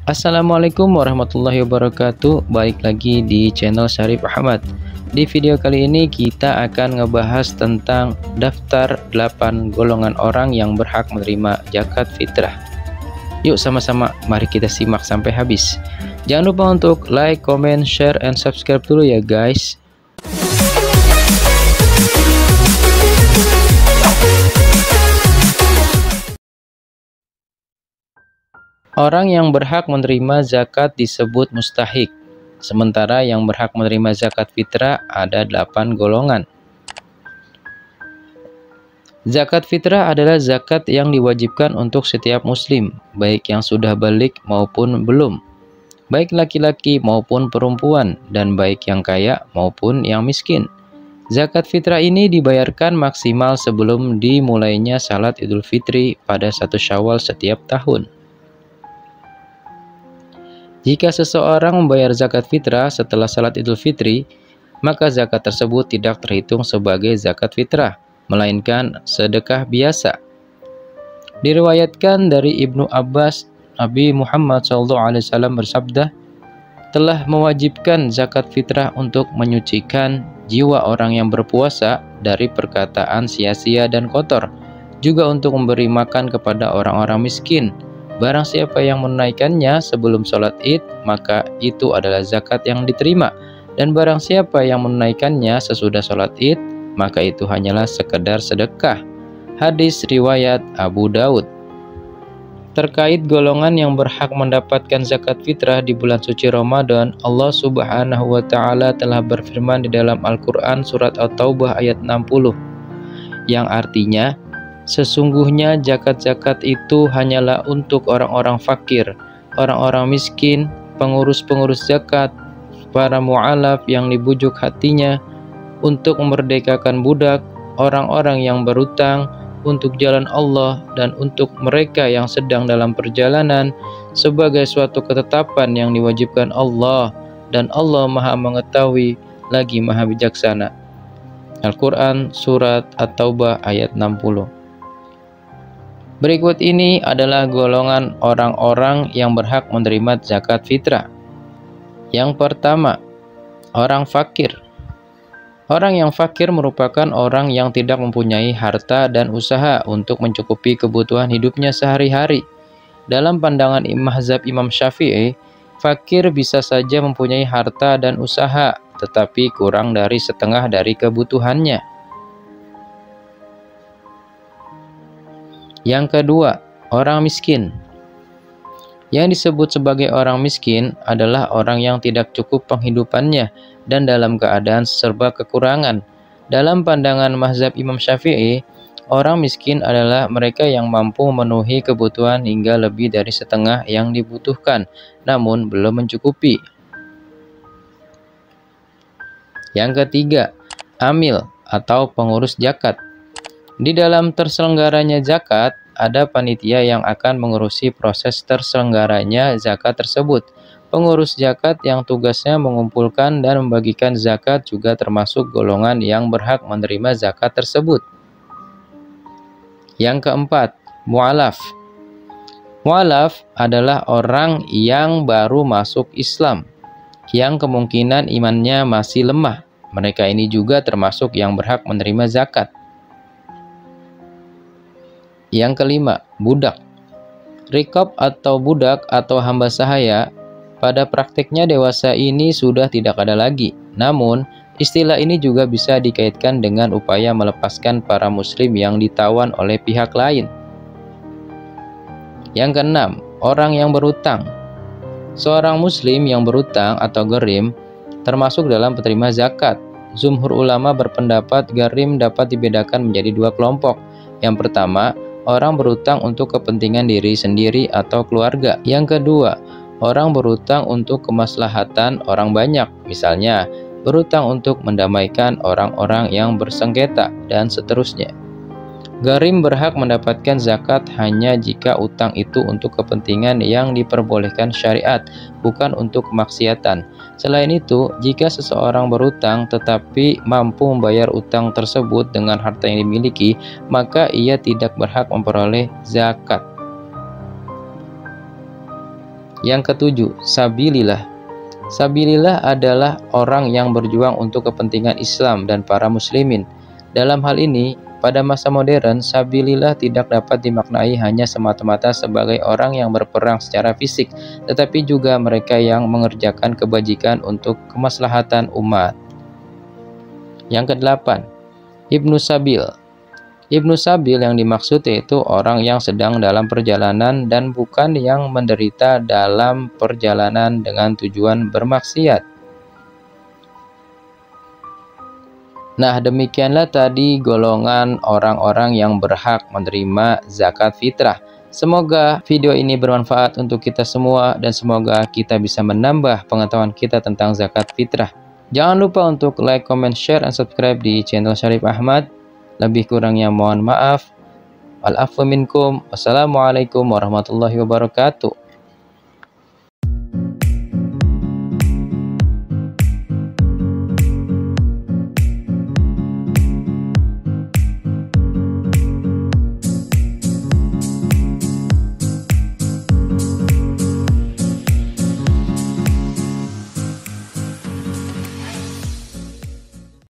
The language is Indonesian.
Assalamualaikum warahmatullahi wabarakatuh. Balik lagi di channel Syarif Ahmad. Di video kali ini kita akan ngebahas tentang daftar 8 golongan orang yang berhak menerima zakat fitrah. Yuk sama-sama mari kita simak sampai habis. Jangan lupa untuk like, comment, share, and subscribe dulu ya guys. Orang yang berhak menerima zakat disebut mustahik, sementara yang berhak menerima zakat fitrah ada 8 golongan. Zakat fitrah adalah zakat yang diwajibkan untuk setiap muslim, baik yang sudah balik maupun belum, baik laki-laki maupun perempuan, dan baik yang kaya maupun yang miskin. Zakat fitrah ini dibayarkan maksimal sebelum dimulainya salat Idul Fitri pada 1 Syawal setiap tahun. Jika seseorang membayar zakat fitrah setelah salat Idul Fitri, maka zakat tersebut tidak terhitung sebagai zakat fitrah, melainkan sedekah biasa. Diriwayatkan dari Ibnu Abbas, Nabi Muhammad SAW bersabda, telah mewajibkan zakat fitrah untuk menyucikan jiwa orang yang berpuasa dari perkataan sia-sia dan kotor, juga untuk memberi makan kepada orang-orang miskin. Barang siapa yang menunaikannya sebelum sholat id, maka itu adalah zakat yang diterima. Dan barang siapa yang menunaikannya sesudah sholat id, maka itu hanyalah sekedar sedekah. Hadis riwayat Abu Daud. Terkait golongan yang berhak mendapatkan zakat fitrah di bulan suci Ramadan, Allah Subhanahu wa Ta'ala telah berfirman di dalam Al-Quran surat At-Taubah ayat 60, yang artinya, sesungguhnya zakat-zakat itu hanyalah untuk orang-orang fakir, orang-orang miskin, pengurus-pengurus zakat, para mu'alaf yang dibujuk hatinya, untuk memerdekakan budak, orang-orang yang berutang, untuk jalan Allah, dan untuk mereka yang sedang dalam perjalanan, sebagai suatu ketetapan yang diwajibkan Allah, dan Allah Maha Mengetahui lagi Maha Bijaksana. Al-Quran Surat At-Taubah ayat 60. Berikut ini adalah golongan orang-orang yang berhak menerima zakat fitrah. Yang pertama, orang fakir. Orang yang fakir merupakan orang yang tidak mempunyai harta dan usaha untuk mencukupi kebutuhan hidupnya sehari-hari. Dalam pandangan mazhab Imam Syafi'i, fakir bisa saja mempunyai harta dan usaha, tetapi kurang dari setengah dari kebutuhannya. Yang kedua, orang miskin. Yang disebut sebagai orang miskin adalah orang yang tidak cukup penghidupannya dan dalam keadaan serba kekurangan. Dalam pandangan mazhab Imam Syafi'i, orang miskin adalah mereka yang mampu memenuhi kebutuhan hingga lebih dari setengah yang dibutuhkan, namun belum mencukupi. Yang ketiga, amil atau pengurus zakat. Di dalam terselenggaranya zakat, ada panitia yang akan mengurusi proses terselenggaranya zakat tersebut. Pengurus zakat yang tugasnya mengumpulkan dan membagikan zakat juga termasuk golongan yang berhak menerima zakat tersebut. Yang keempat, mu'alaf. Mu'alaf adalah orang yang baru masuk Islam, yang kemungkinan imannya masih lemah. Mereka ini juga termasuk yang berhak menerima zakat. Yang kelima, budak. Rikab atau budak atau hamba sahaya, pada praktiknya dewasa ini sudah tidak ada lagi. Namun, istilah ini juga bisa dikaitkan dengan upaya melepaskan para muslim yang ditawan oleh pihak lain. Yang keenam, orang yang berutang. Seorang muslim yang berutang atau gharim termasuk dalam penerima zakat. Jumhur ulama berpendapat gharim dapat dibedakan menjadi 2 kelompok. Yang pertama, orang berutang untuk kepentingan diri sendiri atau keluarga. Yang kedua, orang berutang untuk kemaslahatan orang banyak, misalnya berutang untuk mendamaikan orang-orang yang bersengketa, dan seterusnya. Gharim berhak mendapatkan zakat hanya jika utang itu untuk kepentingan yang diperbolehkan syariat, bukan untuk kemaksiatan. Selain itu, jika seseorang berutang tetapi mampu membayar utang tersebut dengan harta yang dimiliki, maka ia tidak berhak memperoleh zakat. Yang ketujuh, sabilillah. Sabilillah adalah orang yang berjuang untuk kepentingan Islam dan para muslimin. Dalam hal ini, pada masa modern, sabilillah tidak dapat dimaknai hanya semata-mata sebagai orang yang berperang secara fisik, tetapi juga mereka yang mengerjakan kebajikan untuk kemaslahatan umat. Yang kedelapan, Ibnu Sabil. Ibnu Sabil yang dimaksud yaitu orang yang sedang dalam perjalanan dan bukan yang menderita dalam perjalanan dengan tujuan bermaksiat. Nah, demikianlah tadi golongan orang-orang yang berhak menerima zakat fitrah. Semoga video ini bermanfaat untuk kita semua dan semoga kita bisa menambah pengetahuan kita tentang zakat fitrah. Jangan lupa untuk like, comment, share, dan subscribe di channel Syarif Ahmad. Lebih kurangnya mohon maaf. Wal afu minkum. Wassalamualaikum warahmatullahi wabarakatuh.